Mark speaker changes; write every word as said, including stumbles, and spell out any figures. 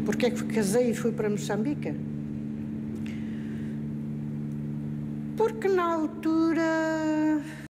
Speaker 1: Porque é que casei e fui para Moçambique? Porque na altura